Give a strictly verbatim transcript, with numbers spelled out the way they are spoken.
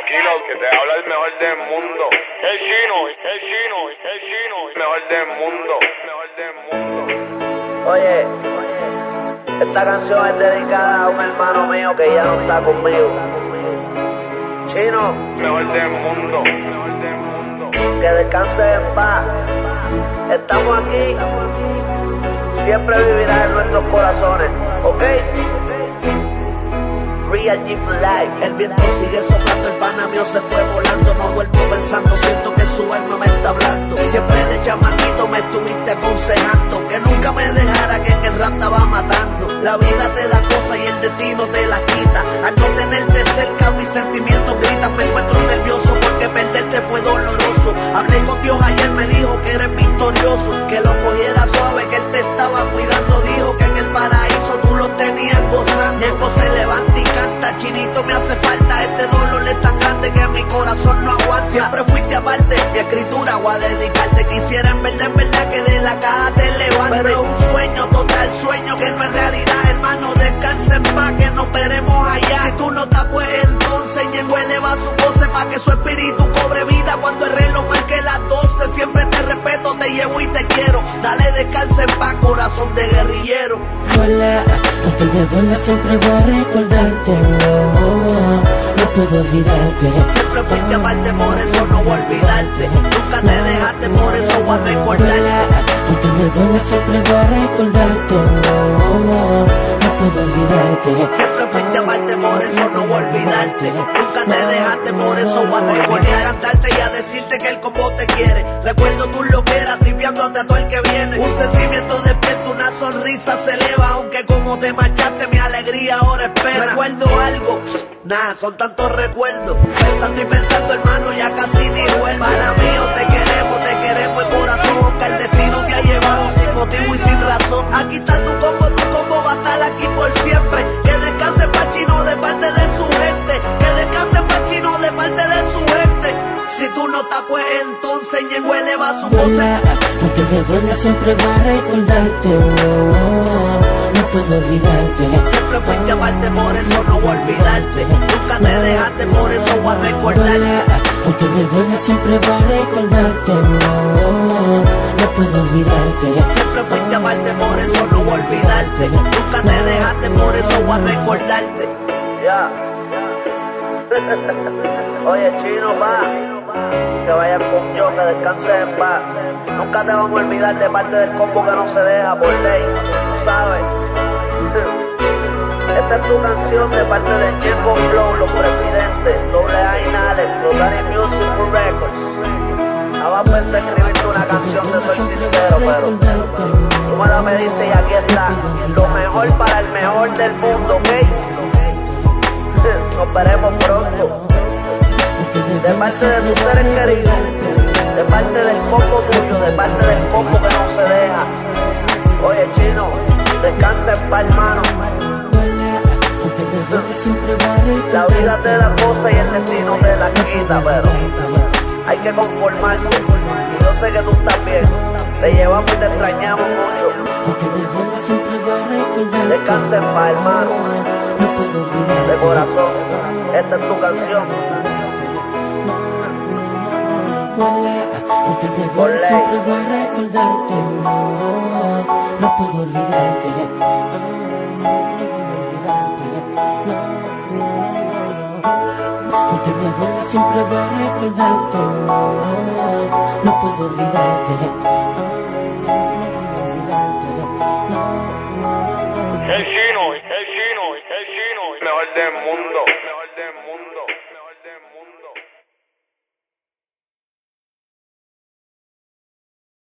Tranquilo, que te habla el mejor del mundo. El chino, el chino, el chino, mejor del mundo, mejor del mundo. Oye, esta canción es dedicada a un hermano mío que ya no está conmigo. Chino, mejor del mundo, mejor del mundo. Que descanse en paz. Estamos aquí, siempre vivirá en nuestros corazones, ¿ok? Real G for life. El viento sigue soplando, el pana mío se fue volando. No duermo pensando, siento que su alma me está hablando. Siempre de chamaquito me estuviste aconsejando que nunca me dejara, que en el rap estaba matando. La vida te da cosas y el destino te las quita. Al no tenerte cerca mis sentimientos gritan. Me encuentro nervioso porque perderte fue doloroso. Hablé con Dios ayer, me dijo que eres victorioso, que lo cogiera suave, que Él te estaba cuidando. Dijo que en el paraíso tú lo tenías gozando. Ñengo se levanta y canta, Chinito me hace falta. Este dolor es tan grande que mi corazón no aguanta. Siempre fuiste aparte, mi escritura voy a dedicarte. Quisiera en verdad, en verdad que de la caja te levantes, pero es un sueño total, sueño que no es realidad. Hermano, descansa en paz, que nos veremos allá. Si tú no estás, pues entonces Ñengo eleva su voz para que su espíritu cobre vida cuando el reloj marque las doce. Siempre te respeto, te llevo y te quiero. Dale, descansa en paz, corazón de guerrillero. Hola, aunque me duele siempre voy a recordarte, no, no puedo olvidarte. Siempre fuiste aparte, por eso no voy a olvidarte. Nunca te dejaste, por eso voy a recordarte. Hola, aunque me duele siempre voy a recordarte, no, no puedo olvidarte. Siempre fuiste aparte, por eso no voy a olvidarte. Nunca te dejaste, por eso voy a recordarte. A cantarte y a decirte que el combo te quiere. Recuerdo tu loquera, tripeándote a todo el que viene. Un sentimiento despierto, una sonrisa se eleva. Aunque como te marchaste, mi alegría ahora espera. Recuerdo algo, nada, son tantos recuerdos. Pensando y pensando, hermano, ya casi ni duermo. Para mí, te queremos, te queremos el corazón. Que el destino te ha llevado sin motivo y sin razón. Aquí está tu combo, tu combo va a estar aquí por siempre. Que descanse Pachino de parte de su gente. Que descanse Pachino de parte de su gente. Si tú no estás, pues entonces Ñengo eleva su voz. Hola, aunque me duele siempre voy a recordarte, no, no puedo olvidarte. Siempre fuiste aparte, por eso no voy a olvidarte. Nunca te dejaste, por eso voy a recordarte. Hola, aunque me duele siempre voy a recordarte, no, no puedo olvidarte. Siempre fuiste aparte, por eso no voy a olvidarte. Nunca te dejaste, por eso voy a recordarte. Ya. Oye, Chino, va, que vayas con Dios, que descanses en paz. Nunca te vamos a olvidar de parte del combo que no se deja por ley, ¿sabes? Esta es tu canción de parte de Ñengo Flow, los presidentes, Doble A y Nales, Rotary Music for Records. Nada más pensé escribirte una canción, te soy sincero, pero tú me la pediste y aquí está. Lo mejor para el mejor del mundo, ¿ok? Nos veremos pronto. De parte de tus seres queridos, de parte del combo tuyo, de parte del combo que no se deja. Oye, Chino, descansa en paz, hermano. La vida te da cosas y el destino te las quita, pero hay que conformarse. Y yo sé que tú estás bien. Te llevamos y te extrañamos mucho. Descansa en paz, hermano. De corazón, esta es tu canción. Porque me duele siempre voy a recordarte, no, no puedo olvidarte, no puedo olvidarte, no, no, no. Porque me duele siempre voy a recordarte, no, no puedo olvidarte, no, no puedo olvidarte, no, no. El chino, el chino, el chino, mejor del mundo, mejor del mundo.